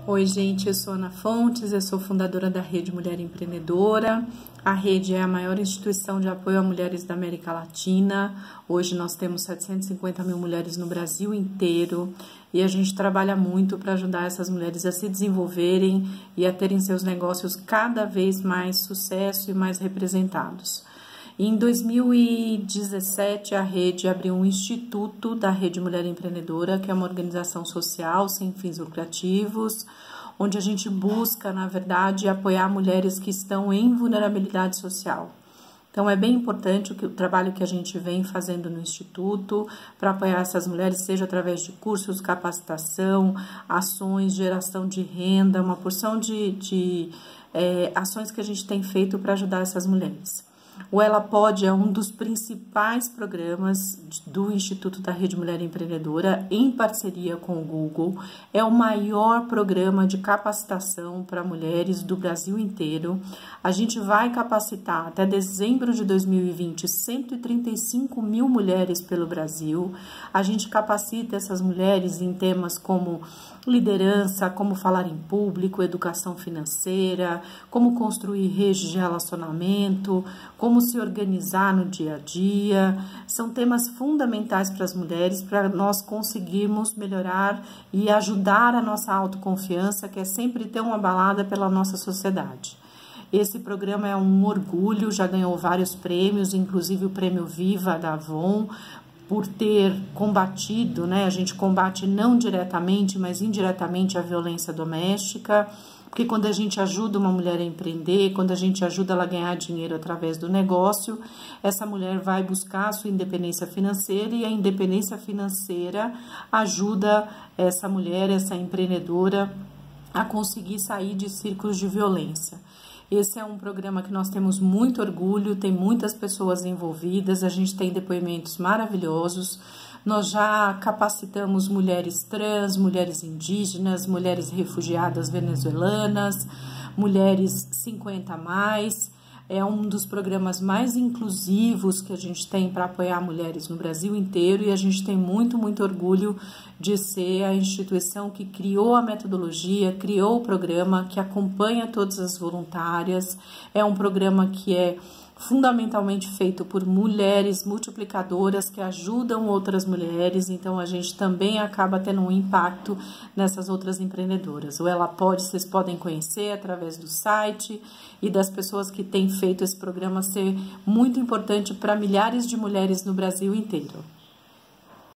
Oi, gente, eu sou Ana Fontes, eu sou fundadora da Rede Mulher Empreendedora. A Rede é a maior instituição de apoio a mulheres da América Latina. Hoje nós temos 750 mil mulheres no Brasil inteiro e a gente trabalha muito para ajudar essas mulheres a se desenvolverem e a terem seus negócios cada vez mais sucesso e mais representados. Em 2017, a Rede abriu um instituto da Rede Mulher Empreendedora, que é uma organização social sem fins lucrativos, onde a gente busca, na verdade, apoiar mulheres que estão em vulnerabilidade social. Então, é bem importante o trabalho que a gente vem fazendo no Instituto para apoiar essas mulheres, seja através de cursos, capacitação, ações, geração de renda, uma porção de ações que a gente tem feito para ajudar essas mulheres. O Ela Pode é um dos principais programas do Instituto da Rede Mulher Empreendedora, em parceria com o Google. É o maior programa de capacitação para mulheres do Brasil inteiro. A gente vai capacitar até dezembro de 2020 135 mil mulheres pelo Brasil. A gente capacita essas mulheres em temas como liderança, como falar em público, educação financeira, como construir redes de relacionamento, como se organizar no dia a dia. São temas fundamentais para as mulheres, para nós conseguirmos melhorar e ajudar a nossa autoconfiança, que é sempre tão abalada pela nossa sociedade. Esse programa é um orgulho, já ganhou vários prêmios, inclusive o Prêmio Viva da Avon, por ter combatido, né? A gente combate não diretamente, mas indiretamente a violência doméstica, porque quando a gente ajuda uma mulher a empreender, quando a gente ajuda ela a ganhar dinheiro através do negócio, essa mulher vai buscar a sua independência financeira e a independência financeira ajuda essa mulher, essa empreendedora, a conseguir sair de círculos de violência. Esse é um programa que nós temos muito orgulho, tem muitas pessoas envolvidas, a gente tem depoimentos maravilhosos. Nós já capacitamos mulheres trans, mulheres indígenas, mulheres refugiadas venezuelanas, mulheres 50 a mais. É um dos programas mais inclusivos que a gente tem para apoiar mulheres no Brasil inteiro e a gente tem muito orgulho de ser a instituição que criou a metodologia, criou o programa, que acompanha todas as voluntárias. É um programa que é fundamentalmente feito por mulheres multiplicadoras que ajudam outras mulheres, então a gente também acaba tendo um impacto nessas outras empreendedoras. O Ela Pode, vocês podem conhecer através do site e das pessoas que têm feito esse programa ser muito importante para milhares de mulheres no Brasil inteiro.